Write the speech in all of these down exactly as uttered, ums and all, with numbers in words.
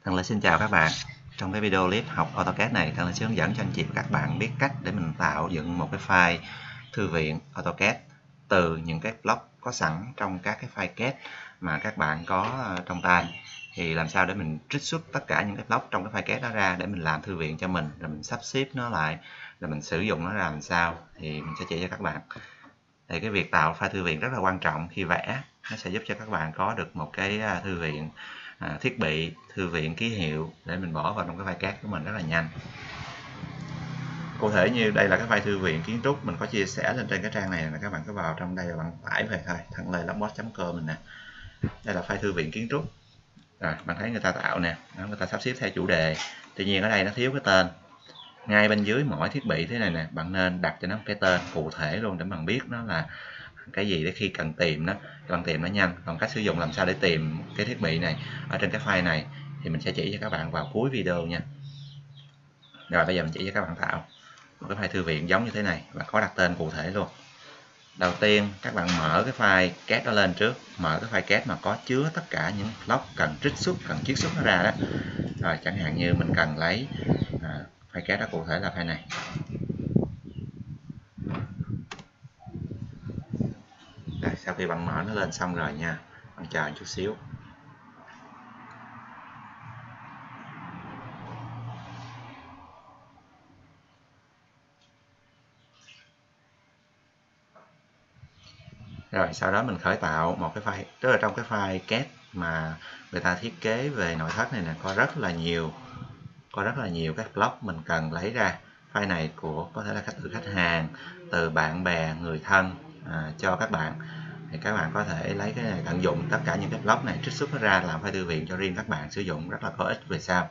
Thằng Lê xin chào các bạn. Trong cái video clip học AutoCAD này, thằng Lê sẽ hướng dẫn cho anh chị và các bạn biết cách để mình tạo dựng một cái file thư viện AutoCAD từ những cái block có sẵn trong các cái file C A D mà các bạn có trong tay. Thì làm sao để mình trích xuất tất cả những cái block trong cái file C A D đó ra để mình làm thư viện cho mình, rồi mình sắp xếp nó lại, rồi mình sử dụng nó ra làm sao thì mình sẽ chỉ cho các bạn. Thì cái việc tạo file thư viện rất là quan trọng khi vẽ, nó sẽ giúp cho các bạn có được một cái thư viện À, thiết bị, thư viện, ký hiệu để mình bỏ vào trong cái file C A D của mình rất là nhanh. Cụ thể như đây là cái file thư viện kiến trúc, mình có chia sẻ lên trên cái trang này, là các bạn cứ vào trong đây và bạn tải về thôi, thằng lê lóc box chấm com mình nè. Đây là file thư viện kiến trúc. Rồi, bạn thấy người ta tạo nè, người ta sắp xếp theo chủ đề. Tuy nhiên ở đây nó thiếu cái tên. Ngay bên dưới mỗi thiết bị thế này nè, bạn nên đặt cho nó cái tên cụ thể luôn để bạn biết nó là cái gì để khi cần tìm nó, cần tìm nó nhanh. Còn cách sử dụng làm sao để tìm cái thiết bị này ở trên cái file này thì mình sẽ chỉ cho các bạn vào cuối video nha. Rồi bây giờ mình chỉ cho các bạn tạo một cái file thư viện giống như thế này và có đặt tên cụ thể luôn. Đầu tiên các bạn mở cái file C A D đó lên trước, mở cái file C A D mà có chứa tất cả những block cần trích xuất, cần chiết xuất nó ra đó. Rồi chẳng hạn như mình cần lấy à, file C A D đó cụ thể là file này. Rồi, sau khi bạn mở nó lên xong rồi nha, bạn chờ một chút xíu. Rồi sau đó mình khởi tạo một cái file, tức là trong cái file C A D mà người ta thiết kế về nội thất này nè, có rất là nhiều có rất là nhiều các block mình cần lấy ra. File này của có thể là từ khách hàng, từ bạn bè, người thân à, cho các bạn, thì các bạn có thể lấy cái này tận dụng tất cả những cái block này, trích xuất nó ra làm file thư viện cho riêng các bạn sử dụng, rất là có ích về sau.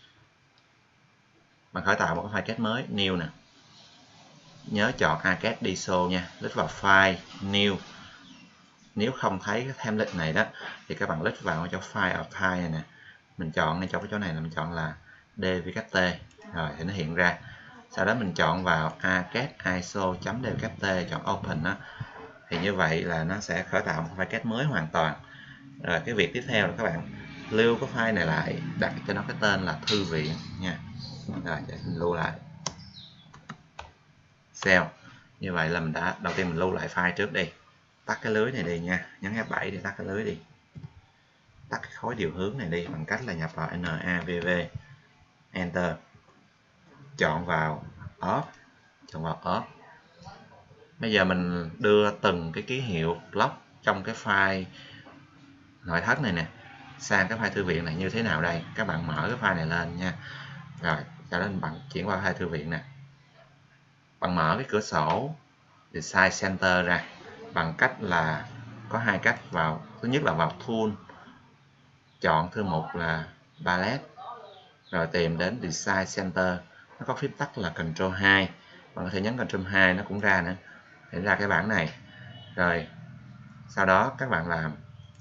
Bạn khởi tạo một cái file C A D mới, new nè, nhớ chọn a cad đê ét o nha, click vào file, new. Nếu không thấy cái template này đó thì các bạn click vào chỗ file of type này nè, mình chọn ngay trong cái chỗ này là mình chọn là D với cách T, rồi thì nó hiện ra. Sau đó mình chọn vào arcad iso.dvkt, chọn open đó, thì như vậy là nó sẽ khởi tạo một file C A D mới hoàn toàn. Rồi cái việc tiếp theo là các bạn lưu cái file này lại, đặt cho nó cái tên là thư viện nha. Rồi để mình lưu lại, save. Như vậy là mình đã, đầu tiên mình lưu lại file trước đi, tắt cái lưới này đi nha, nhấn F bảy để tắt cái lưới đi, tắt cái khối điều hướng này đi bằng cách là nhập vào nav, enter, chọn vào off, chọn vào off. Bây giờ mình đưa từng cái ký hiệu block trong cái file nội thất này nè sang cái file thư viện này như thế nào đây. Các bạn mở cái file này lên nha, rồi sau đó bạn chuyển qua file thư viện nè, bạn mở cái cửa sổ Design Center ra bằng cách là có hai cách vào. Thứ nhất là vào Tool, chọn thư mục là Palette, rồi tìm đến Design Center, nó có phím tắt là Control hai, bạn có thể nhấn Control hai nó cũng ra nữa, để ra cái bảng này. Rồi sau đó các bạn làm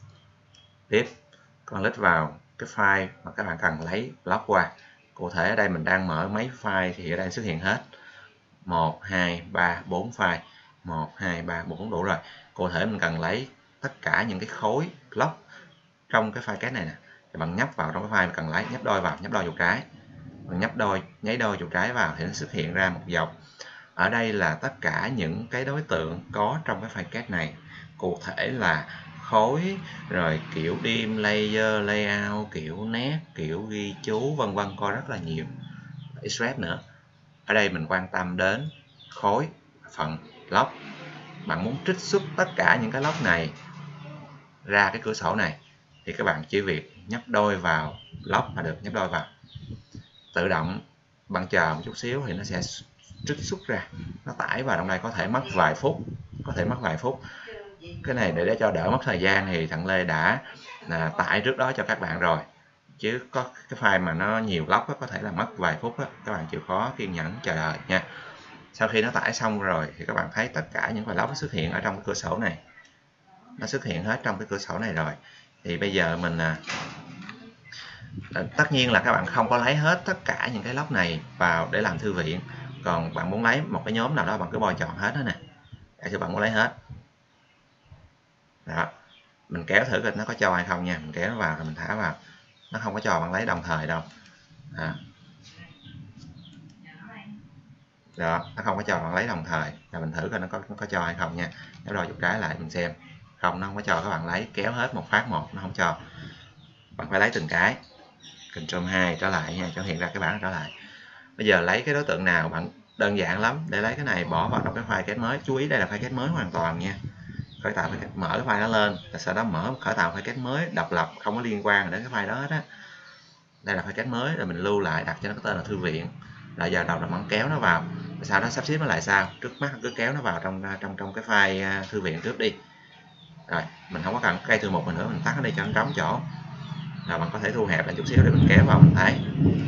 tiếp, các bạn click vào cái file mà các bạn cần lấy block qua. Cụ thể ở đây mình đang mở mấy file thì ở đây xuất hiện hết một, hai, ba, bốn file, một, hai, ba, bốn đủ rồi. Cụ thể mình cần lấy tất cả những cái khối block trong cái file C A D này nè, thì bạn nhấp vào trong cái file mình cần lấy, nhấp đôi vào, nhấp đôi chuột trái, mình nhấp đôi, nháy đôi chuột trái vào thì nó xuất hiện ra một dòng. Ở đây là tất cả những cái đối tượng có trong cái file C A D này, cụ thể là khối, rồi kiểu dim, layer, layout, kiểu nét, kiểu ghi chú, vân vân, có rất là nhiều, extract nữa. Ở đây mình quan tâm đến khối, phần block. Bạn muốn trích xuất tất cả những cái block này ra cái cửa sổ này thì các bạn chỉ việc nhấp đôi vào block là được, nhấp đôi vào tự động. Bạn chờ một chút xíu thì nó sẽ trích xuất ra, nó tải vào trong đây, có thể mất vài phút, có thể mất vài phút. Cái này để, để cho đỡ mất thời gian thì thằng Lê đã là tải trước đó cho các bạn rồi, chứ có cái file mà nó nhiều block đó, có thể là mất vài phút đó. Các bạn chịu khó kiên nhẫn chờ đợi nha. Sau khi nó tải xong rồi thì các bạn thấy tất cả những file block nó xuất hiện ở trong cái cửa sổ này, nó xuất hiện hết trong cái cửa sổ này rồi. Thì bây giờ mình à, tất nhiên là các bạn không có lấy hết tất cả những cái block này vào để làm thư viện, còn bạn muốn lấy một cái nhóm nào đó bạn cứ bôi chọn hết đó nè, để cho bạn muốn lấy hết đó. Mình kéo thử coi nó có cho hay không nha, mình kéo nó vào rồi mình thả vào, nó không có cho bạn lấy đồng thời đâu. À. Đó, nó không có cho bạn lấy đồng thời. Là mình thử coi nó có, nó có cho hay không nha. Nhấp đôi chuột trái lại mình xem. Không, nó không có cho các bạn lấy kéo hết một phát một, nó không cho. Bạn phải lấy từng cái. Ctrl hai trở lại nha, cho hiện ra cái bảng trở lại. Bây giờ lấy cái đối tượng nào bạn đơn giản lắm, để lấy cái này bỏ vào trong cái file kết mới. Chú ý đây là file kết mới hoàn toàn nha. Khởi tạo phải mở cái file đó lên, sau đó mở khởi tạo file kết mới độc lập, không có liên quan đến cái file đó hết á. Đây là file kết mới rồi mình lưu lại, đặt cho nó cái tên là thư viện. Rồi giờ đầu là bạn kéo nó vào, sau đó sắp xếp nó lại sao. Trước mắt cứ kéo nó vào trong trong trong cái file thư viện trước đi. Rồi mình không có cần cây thư mục mình nữa, mình tắt nó đi cho nó trống chỗ. Rồi bạn có thể thu hẹp lại chút xíu để mình kéo vào mình thấy.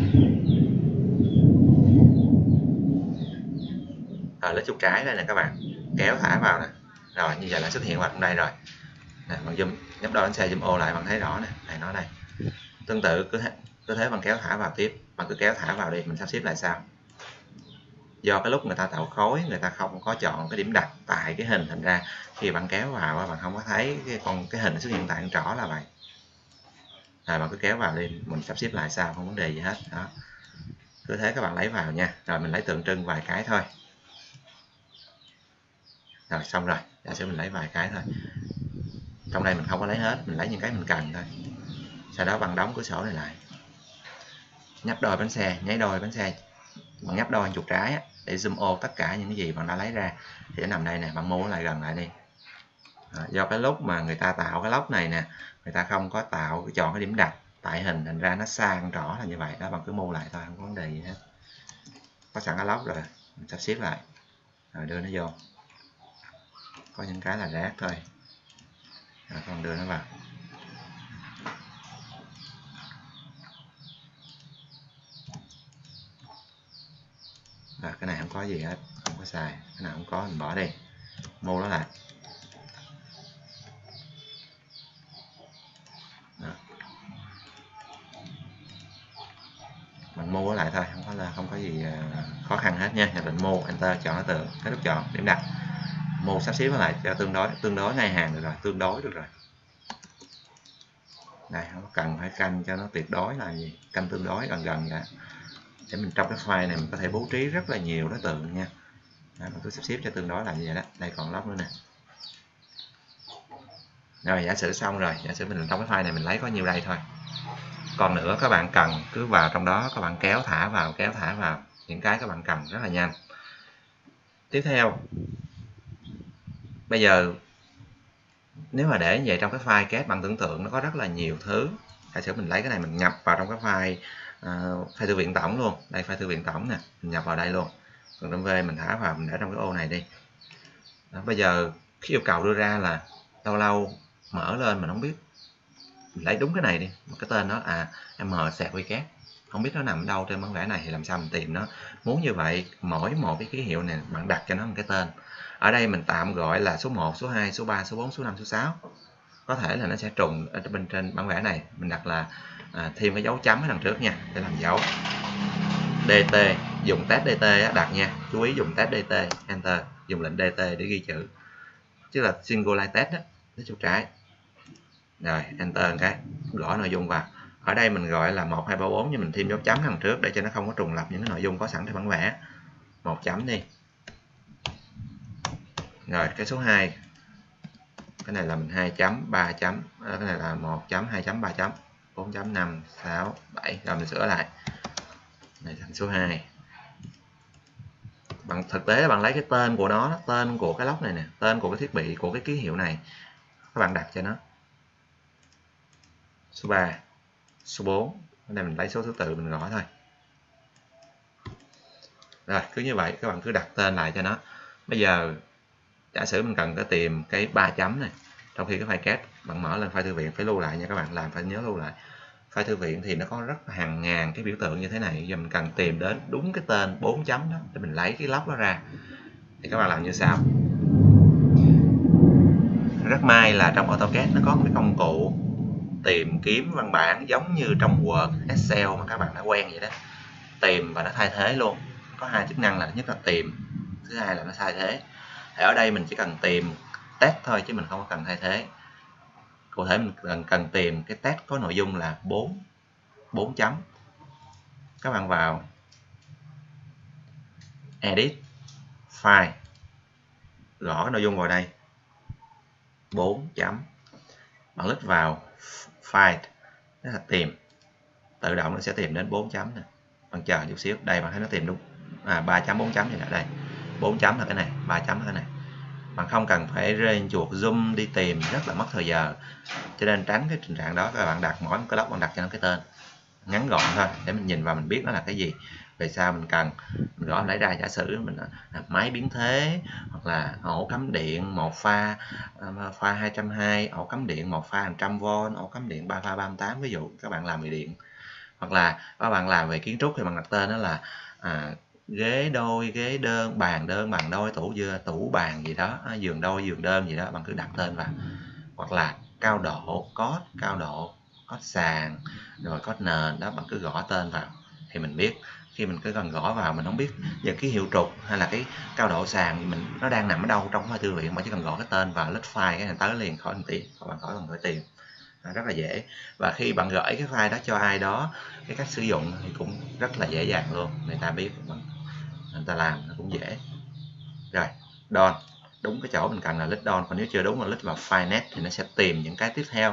Rồi lấy chuột trái đây nè các bạn, kéo thả vào nè. Rồi như vậy là xuất hiện vào trong đây rồi. Nè, bạn zoom nhấp đôi đánh xe zoom ô lại bạn thấy rõ nè, này nó đây. Tương tự cứ thế, cứ thế bạn kéo thả vào tiếp, bạn cứ kéo thả vào đi, mình sắp xếp lại sao. Do cái lúc người ta tạo khối, người ta không có chọn cái điểm đặt tại cái hình, thành ra khi bạn kéo vào bạn không có thấy cái con cái hình xuất hiện tại con trỏ là vậy. Rồi bạn cứ kéo vào đi, mình sắp xếp lại sao, không vấn đề gì hết. Đó, cứ thế các bạn lấy vào nha. Rồi mình lấy tượng trưng vài cái thôi. Rồi xong rồi, giả sử mình lấy vài cái thôi. Trong đây mình không có lấy hết, mình lấy những cái mình cần thôi. Sau đó bạn đóng cửa sổ này lại, nhấp đôi bánh xe, nháy đôi bánh xe, bạn nhấp đôi chuột trái á, để zoom ô tất cả những cái gì bạn đã lấy ra thì nó nằm đây nè. Bạn mua nó lại gần lại đi. À, do cái lúc mà người ta tạo cái lốc này nè, người ta không có tạo chọn cái điểm đặt tại hình, thành ra nó sang rõ là như vậy đó. Bạn cứ mua lại thôi, không có vấn đề gì hết. Có sẵn cái lốc rồi, mình sắp xếp lại rồi đưa nó vô. Có những cái là rác thôi, rồi con đưa nó vào. Rồi cái này không có gì hết, không có xài. Cái nào không có mình bỏ đi, mua nó lại. Đó. Mình mua nó lại thôi, không có là không có gì khó khăn hết nha. Nhập định mua, enter, chọn nó từ cái nút chọn điểm đặt, mua sắp xếp nó lại cho tương đối tương đối ngay hàng được rồi, tương đối được rồi. Đây, không cần phải canh cho nó tuyệt đối là gì, canh tương đối gần gần vậy. Để mình trong cái file này mình có thể bố trí rất là nhiều đối tượng nha. Đó, mình cứ sắp xếp cho tương đối là như vậy đó. Đây còn lóc nữa nè. Rồi giả sử xong rồi, giả sử mình trong cái file này mình lấy có nhiêu đây thôi. Còn nữa các bạn cần cứ vào trong đó, các bạn kéo thả vào, kéo thả vào những cái các bạn cần rất là nhanh. Tiếp theo, bây giờ nếu mà để như vậy trong cái file kết bạn tưởng tượng nó có rất là nhiều thứ. Giả sử mình lấy cái này mình nhập vào trong cái file uh, file thư viện tổng luôn. Đây file thư viện tổng nè, mình nhập vào đây luôn. Ctrl V mình thả vào, mình để trong cái ô này đi. Đó, bây giờ cái yêu cầu đưa ra là lâu lâu mở lên mình không biết, mình lấy đúng cái này đi, cái tên nó à m sẹt wget, không biết nó nằm ở đâu trên bản vẽ này thì làm sao mình tìm nó. Muốn như vậy mỗi một cái ký hiệu này bạn đặt cho nó một cái tên. Ở đây mình tạm gọi là số một, số hai, số ba, số bốn, số năm, số sáu. Có thể là nó sẽ trùng ở bên trên bản vẽ này, mình đặt là à, thêm cái dấu chấm ở đằng trước nha, để làm dấu. dt, dùng test dt đặt nha, chú ý dùng test dt, enter, dùng lệnh dt để ghi chữ, chứ là single line test đó, lấy chuột trái. Rồi enter cái, gõ nội dung vào. Ở đây mình gọi là một hai ba bốn, nhưng mình thêm dấu chấm đằng trước để cho nó không có trùng lập những cái nội dung có sẵn trên bản vẽ. Một chấm đi. Rồi cái số hai, cái này là mình hai chấm, ba chấm, cái này là một chấm, hai chấm, ba chấm, bốn chấm, năm, sáu, bảy. Rồi mình sửa lại. Này thành số hai. Bằng thực tế bạn lấy cái tên của nó, tên của cái lốc này nè, tên của cái thiết bị, của cái ký hiệu này, các bạn đặt cho nó. Số ba, số bốn. Cái này mình lấy số thứ tự mình gõ thôi. Rồi cứ như vậy các bạn cứ đặt tên lại cho nó. Bây giờ giả sử mình cần cái tìm cái ba chấm này, trong khi cái file kết bạn mở lên file thư viện phải lưu lại nha các bạn, làm phải nhớ lưu lại. File thư viện thì nó có rất hàng ngàn cái biểu tượng như thế này, giờ mình cần tìm đến đúng cái tên bốn chấm đó để mình lấy cái lốc đó ra. Thì các bạn làm như sau. Rất may là trong AutoCAD nó có một cái công cụ tìm kiếm văn bản giống như trong Word, Excel mà các bạn đã quen vậy đó. Tìm và nó thay thế luôn. Có hai chức năng là thứ nhất là tìm, thứ hai là nó thay thế. Thì ở đây mình chỉ cần tìm test thôi chứ mình không có cần thay thế. Cụ thể mình cần, cần tìm cái test có nội dung là bốn bốn chấm, các bạn vào edit file, gõ cái nội dung vào đây bốn chấm, bạn click vào file, đó là tìm, tự động nó sẽ tìm đến bốn chấm này. Bạn chờ chút xíu, đây bạn thấy nó tìm đúng à, ba chấm bốn chấm vậy là đây, bốn chấm là cái này, ba chấm là cái này. Bạn không cần phải rên chuột zoom đi tìm, rất là mất thời giờ, cho nên tránh cái tình trạng đó. Các bạn đặt mỗi một cái block bạn đặt cho nó cái tên ngắn gọn thôi để mình nhìn vào mình biết nó là cái gì. Về sau mình cần mình gõ lấy ra, giả sử mình là máy biến thế, hoặc là ổ cắm điện một pha pha hai trăm hai mươi, ổ cắm điện một pha một trăm vôn, ổ cắm điện ba pha ba mươi tám, ví dụ các bạn làm về điện. Hoặc là các bạn làm về kiến trúc thì bạn đặt tên đó là à, ghế đôi, ghế đơn, bàn đơn, bàn đôi, tủ dưa, tủ bàn gì đó, giường đôi, giường đơn gì đó, bạn cứ đặt tên vào. Hoặc là cao độ, cốt, cao độ, cốt sàn, rồi cốt nền đó, bạn cứ gõ tên vào thì mình biết. Khi mình cứ cần gõ vào mình không biết những cái hiệu trục hay là cái cao độ sàn mình nó đang nằm ở đâu trong file thư viện, mà chỉ cần gõ cái tên vào list file cái này tới liền, khỏi một tí, các bạn khỏi cần phải tìm. Rất là dễ. Và khi bạn gửi cái file đó cho ai đó, cái cách sử dụng thì cũng rất là dễ dàng luôn, người ta biết, người ta làm nó cũng dễ. Rồi done, đúng cái chỗ mình cần là list done, còn nếu chưa đúng là list vào file net thì nó sẽ tìm những cái tiếp theo.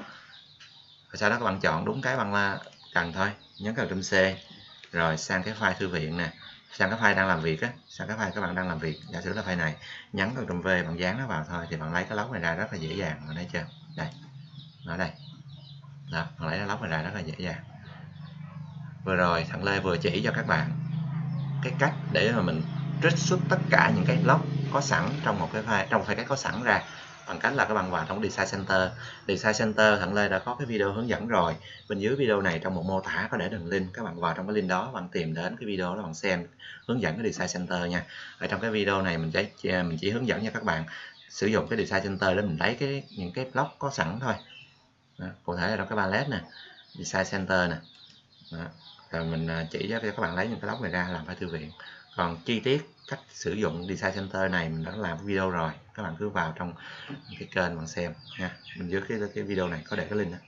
Và sau đó các bạn chọn đúng cái bạn là cần thôi, nhấn Ctrl C, rồi sang cái file thư viện nè, sang cái file đang làm việc á, sang cái file các bạn đang làm việc, giả sử là file này, nhấn Ctrl V, bạn dán nó vào thôi thì bạn lấy cái log này ra rất là dễ dàng. Bạn thấy chưa? Đây, ở đây đó, bạn lấy cái log này ra rất là dễ dàng. Vừa rồi thằng Lê vừa chỉ cho các bạn cái cách để mà mình trích xuất tất cả những cái log có sẵn trong một cái file, trong file cái có sẵn ra, bằng cách là các bạn vào trong Design Center. Design Center thằng Lê đã có cái video hướng dẫn rồi, bên dưới video này trong một mô tả có để đường link, các bạn vào trong cái link đó, bạn tìm đến cái video đó, bạn xem hướng dẫn cái Design Center nha. Ở trong cái video này mình chỉ mình chỉ hướng dẫn cho các bạn sử dụng cái Design Center để mình lấy cái những cái block có sẵn thôi. Đó, cụ thể là trong cái palette nè, Design Center nè. Đó. Rồi mình chỉ cho các bạn lấy những cái block này ra làm file thư viện. Còn chi tiết cách sử dụng Design Center này mình đã làm video rồi, các bạn cứ vào trong cái kênh bạn xem nha. Mình dưới cái, cái video này có để cái link đó.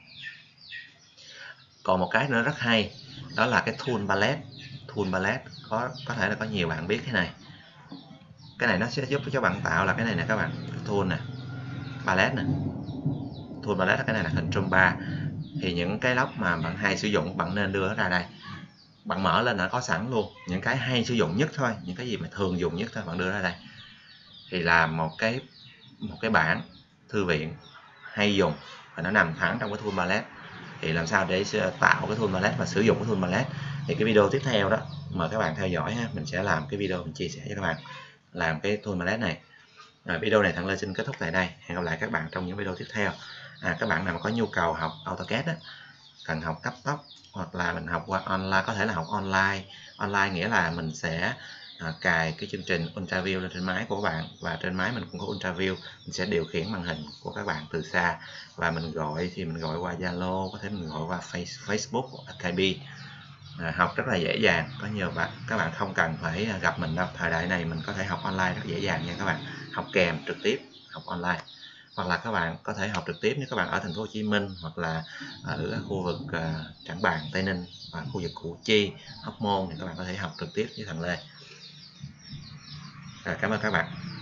Còn một cái nữa rất hay, đó là cái tool palette. Tool palette có có thể là có nhiều bạn biết cái này. Cái này nó sẽ giúp cho bạn tạo là cái này nè các bạn, cái tool nè, palette nè. Tool palette là cái này là hình Control ba. Thì những cái log mà bạn hay sử dụng bạn nên đưa nó ra đây. Bạn mở lên là có sẵn luôn, những cái hay sử dụng nhất thôi, những cái gì mà thường dùng nhất thôi bạn đưa ra đây. Thì là một cái một cái bảng thư viện hay dùng và nó nằm thẳng trong cái tool palette. Thì làm sao để tạo cái tool palette và sử dụng cái tool palette thì cái video tiếp theo đó mời các bạn theo dõi ha. Mình sẽ làm cái video mình chia sẻ cho các bạn làm cái tool palette này. À, video này thằng Lê xin kết thúc tại đây, hẹn gặp lại các bạn trong những video tiếp theo. À, các bạn nào mà có nhu cầu học AutoCAD á, cần học cấp tốc hoặc là mình học qua online, có thể là học online. Online nghĩa là mình sẽ à, cài cái chương trình UltraView lên trên máy của các bạn, và trên máy mình cũng có UltraView, mình sẽ điều khiển màn hình của các bạn từ xa, và mình gọi thì mình gọi qua Zalo, có thể mình gọi qua Facebook hoặc ca pê. À, học rất là dễ dàng, có nhiều bạn các bạn không cần phải gặp mình đâu, thời đại này mình có thể học online rất dễ dàng nha các bạn, học kèm trực tiếp, học online. Hoặc là các bạn có thể học trực tiếp nếu các bạn ở thành phố Hồ Chí Minh, hoặc là ở các khu vực uh, Trảng Bàng, Tây Ninh và khu vực Củ Chi, Hóc Môn thì các bạn có thể học trực tiếp với thằng Lê. À, cảm ơn các bạn.